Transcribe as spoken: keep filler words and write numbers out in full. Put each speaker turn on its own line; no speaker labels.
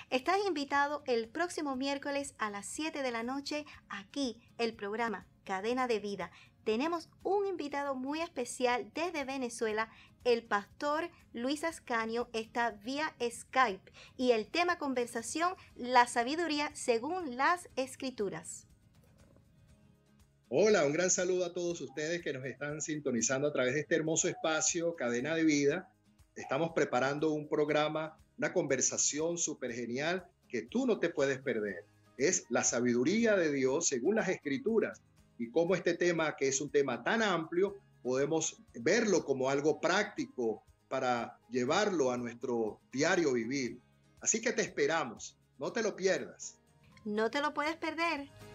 Estás invitado el próximo miércoles a las siete de la noche aquí, el programa Cadena de Vida. Tenemos un invitado muy especial desde Venezuela. El pastor Luis Ascanio está vía Skype y el tema conversación, la sabiduría según las Escrituras.
Hola, un gran saludo a todos ustedes que nos están sintonizando a través de este hermoso espacio, Cadena de Vida. Estamos preparando un programa, una conversación súper genial que tú no te puedes perder. Es la sabiduría de Dios según las Escrituras y cómo este tema, que es un tema tan amplio, podemos verlo como algo práctico para llevarlo a nuestro diario vivir. Así que te esperamos, no te lo pierdas.
No te lo puedes perder.